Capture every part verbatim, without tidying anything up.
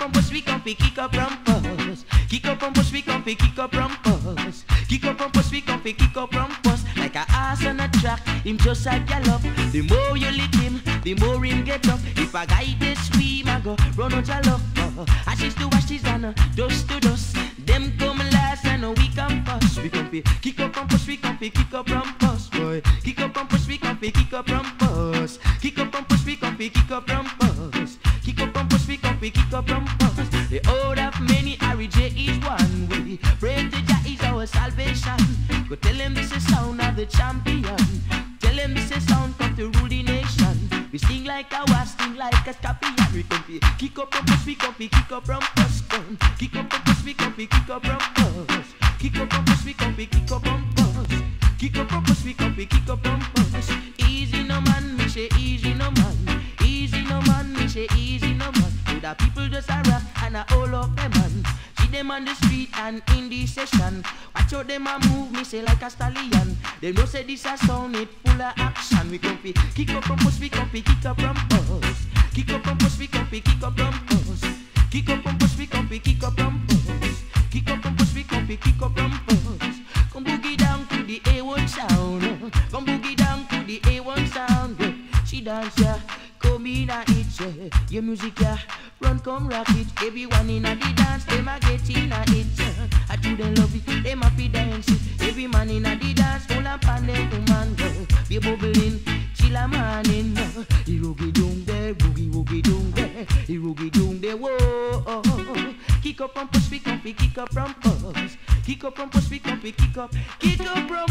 from post, we come fi kick up from post. Kick up from post, we come fi kick up from post. Kick up from post, we come fi kick up from post. Like a ass on a track, him just a gallop. The more you lick him, the more him get up. If a guy dey swim, I go run out of luck. Uh, ashes to ashes and uh, dust to dust. Them come last and uh, we come first. We come fi kick up from post, we come fi kick up from post, boy. Kick up from post, we come fi kick up from post. Kick up from post, we come fi kick up from post. Kick up from post, we come fi kick up from post. The old of many, Harry J is one way. Pray to Jah is our salvation. Go tell him this is sound of the champion. Tell him this is sound come to rule the nation. We sing like a wasp, sing like a scorpion. We come fi kick up from post, we come fi kick up from post. Kick up from post, we come fi kick up from post. Kick up from post, we come fi kick up from post. Kick up from post, we come fi kick up from post. Easy no man, me say easy no man. Easy no man, me say easy no man. To the people just a rap and a all up them man. See them on the street and in the session. Watch out them a move, me say like a stallion. They know say this a sound it full of action. We come fi kick up from post, we come fi kick up from post. Kick up from post, we come fi kick up from post. Kick up from post, we come fi kick up from post. Kick up from post, we come fi kick up from post. Come boogie down to the A one sound. Come boogie down to the A one sound. She dance yeah, come in a it yeah. Your music yeah, run come rock it. Everyone in a the dance, them a get in a it yeah. I do them love it, them happy dance it. Every man in a the dance, full of pan them woman girl. Be bubbling, chill a man in. He roogie doom there, boogie woogie doom there. He roogie doom there, whoa. Kick up from post, we come fi kick up from post. Kick up from post, we come fi kick up. Kick up from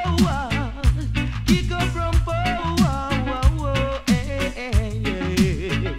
post. Kick up from post. Whoa, hey, hey, yeah.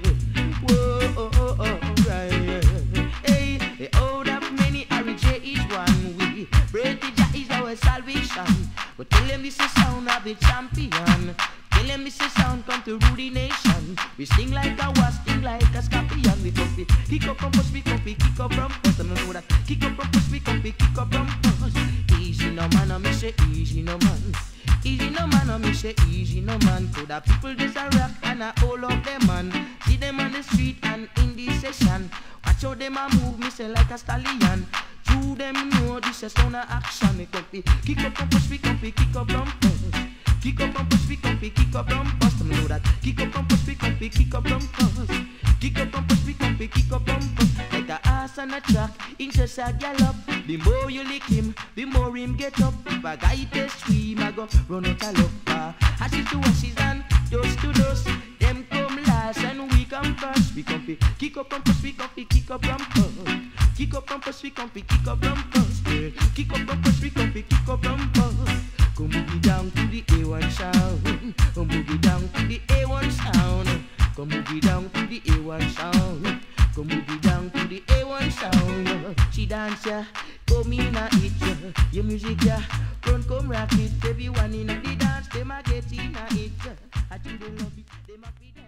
Whoa, right. Hey, the old of many, Harry J is one way. Brady Jah is our salvation. But tell them this is sound of the champion. Tell them this is sound come to rule the nation. We sing like a wasp, sing like a scorpion. We come fi kick up from post, we come fi kick up from post. I know that kick up from post, we come fi kick up from post. Easy no man, I me say easy no man. Easy no man, I me say easy no man. To the people just a rock and a all of them man. See them on the street and in the session. Watch how them a move, me say like a stallion. To them know this is sound of action. We come fi kick up from post, we come fi kick up from post. Kick up from post, we come fi kick up from post. I know that kick up from post, we come fi kick up from post. Kick up from post, we come fi kick up from post. Like a ass on a track, in just a gallop. The more you lick him, the more him get up. If a guy dey swim, I go run out of luck. Uh, ashes to ashes and dust to dust. Them come last and we come first. We come fi kick up from post, we come fi kick up from post. Kick up from post, we come fi kick up from post. Kick up from post, we come fi kick up from post. Come boogie down to the A one sound. Come boogie down to the A one sound. Come boogie down to the A one sound. Come boogie down to the A one sound. She dance ya, come in a it ya. Your music ya, run come rock it. Everyone in a the dance, them a get in a it ya. I do they love it, them a be there.